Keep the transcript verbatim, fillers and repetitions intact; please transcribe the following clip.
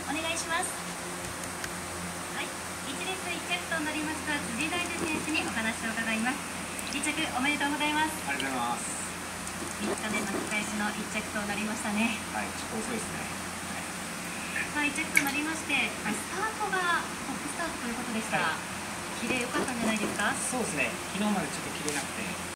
お願いします。はい、一列一着となりました辻大二選手にお話を伺います。一着おめでとうございます。 ありがとうございます。 みっかめ巻き返しの一着となりましたね。 はい、ちょっと遅いですね。 はい、一着となりまして、スタートがトップスタートということでした。 はい、 キレ良かったんじゃないですか。 そうですね。昨日までちょっと切れなくて。